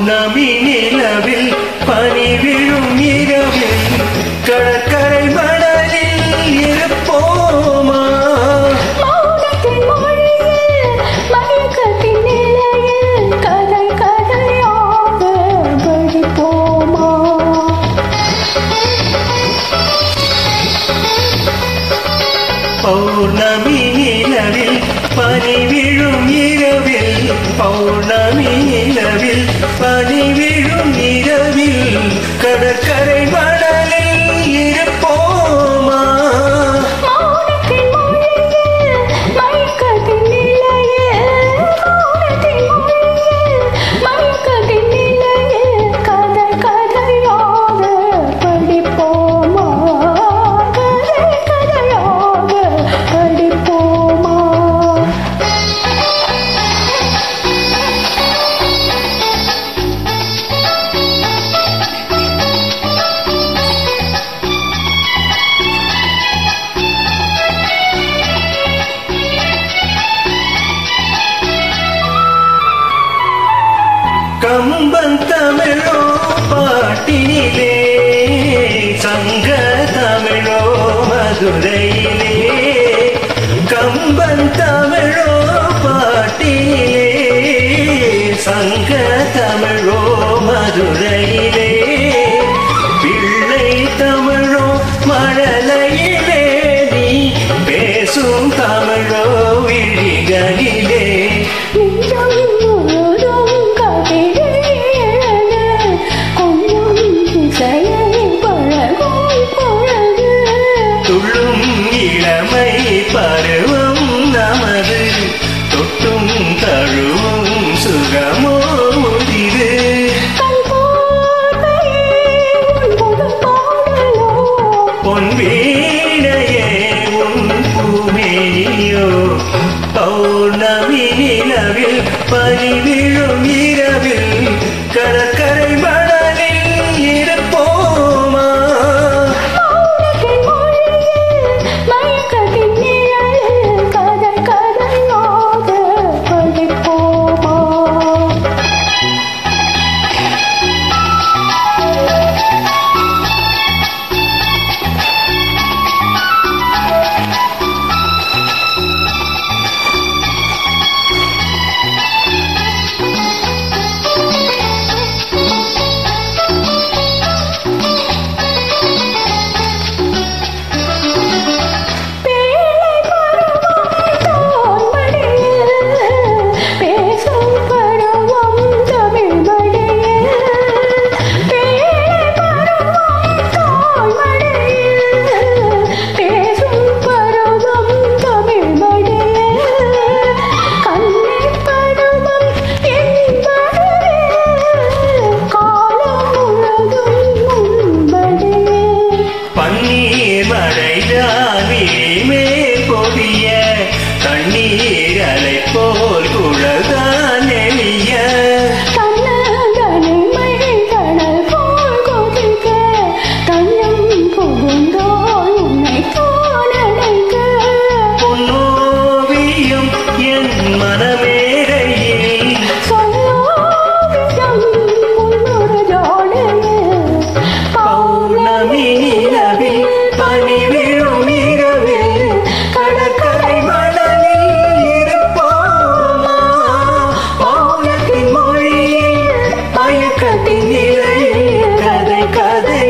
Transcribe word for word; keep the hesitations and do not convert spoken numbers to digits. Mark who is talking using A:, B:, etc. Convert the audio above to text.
A: பௌர்ணமி நிலவில் பனி விழும் இரவில் கடற்கரை மணலில் இருப்போமா
B: மௌனத்தின் மொழியில் மயக்கத்தின் நிலையில் கதை கதையாக படிப்போமா
A: பௌர்ணமி நிலவில் பனி விழும் இரவில் பௌர்ணமி நிலவில் பனி விழும் இரவில் கடற்கரை மணலில் இருப்போமா
B: மௌனத்தின் மொழியில் மயக்கத்தின் நிலையில் மௌனத்தின் மொழியில் மயக்கத்தின் நிலையில் கதை கதையாக படிப்போமா கதை கதையாக படிப்போமா
A: கம்பன் தமிழோ பாட்டினிலே சங்க தமிழோ மதுரையிலே கம்பன் தமிழோ பாட்டினிலே சங்க தமிழோ மதுரையிலே பிள்ளை தமிழோ மழலையிலே நீ பேசும் தமிழோ விழிகளிலே துள்ளும் இளமை பருவம் நமது தொட்டும் தழுவும் சுகமோ இது பொன் வீணையே உன் பூமேனியோ பௌர்ணமி நிலவில் பனி விழும் இரவில் கடற்கரை மணலில் இருப்போமா
B: மயக்கத்தின் நிழலில் கதை கதையாக படிப்போமா
A: பன்னீர் மழைதானே மேல் பொழிய தண்ணீர் அலை போல் குழல்தான் எளிய பொன்னோவியம் என் மனமேடையில் பௌர்ணமி நிலவில் பனி விழும் இரவில் கடற்கரை மணலில் இருப்போமா மௌனத்தின் மொழியில் மயக்கத்தின் நிலையில் கதை கதை